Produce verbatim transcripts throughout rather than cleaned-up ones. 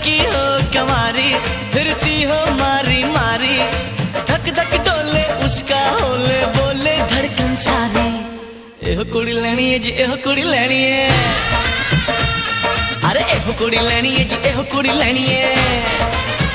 लड़की हो कमारी, फिरती हो मारी मारी, धक धक डोले उसका होले बोले धड़कन सारी। एहो कुड़ी लैनी है जी एहो कुड़ी लैनी है, अरे एहो कुड़ी लैनी है जी एहो कुड़ी लैनी है।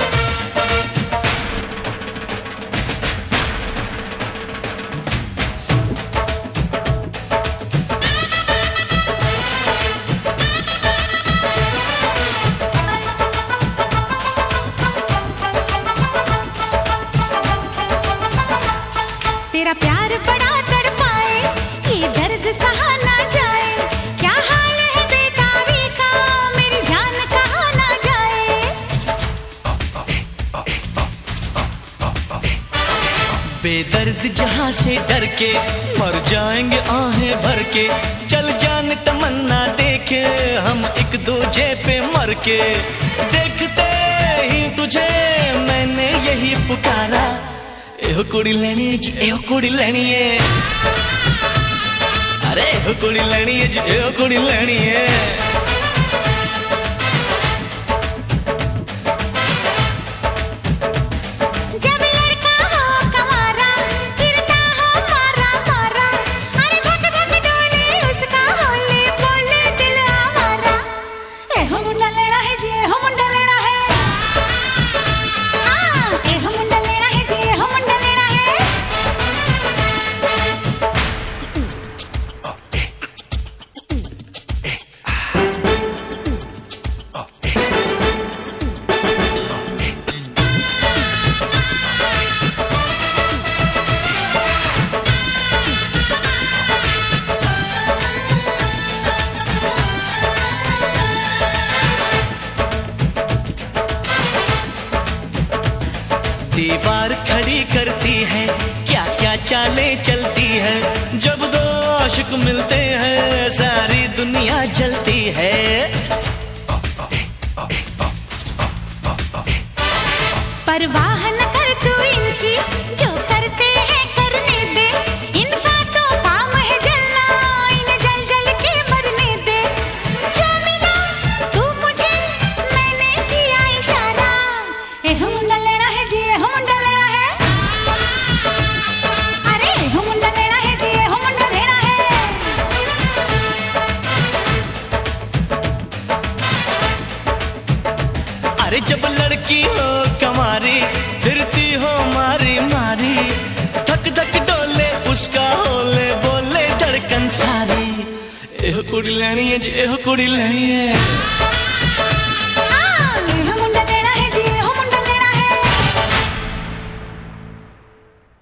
तेरा प्यार बड़ा तड़पाए, ये दर्द सहा ना जाए, क्या हाल है बेताबी का, मेरी जान कहाँ ना जाए। बेदर्द जहाँ से डर के मर जाएंगे आहें भर के, चल जान तमन्ना देखे हम एक दूजे पे मर के। देखते ही तुझे मैंने यही पुकारा, एहो कुड़ी लैनी है जी एहो कुड़ी लैनी है, अरे एहो कुड़ी लैनी है जी एहो कुड़ी लैनी है। जब लड़का हो कमारा, फिरता हो मारा मारा, अरे धक धक डोले उसका होले बोले दिल हमारा। एहो मुंडा लेना है जी एहो मुंडा लेना है, हाँ एहो मुंडा लेना है जी एहो मुंडा लेना है। दीवार खड़ी करती है, क्या क्या चालें चलती है, जब दो आशिक मिलते हैं सारी दुनिया जलती है। परवाह न कर तू इनकी, जो करते हैं करने दे, इनका तो काम है जलना, इन्हें जल जल के मरने दे। जो मिला तू मुझे मैंने किया इशारा, एहो मुंडा लेना है जी एहो मुंडा लेना है, अरे एहो मुंडा लेना है जी एहो मुंडा लेना है। अरे जब लड़की हो कमारी, फिरती हो मारी मारी, धक धक डोले उसका होले बोले धड़कन सारी। एहो कुड़ी लैनी है जी एहो कुड़ी लैनी है।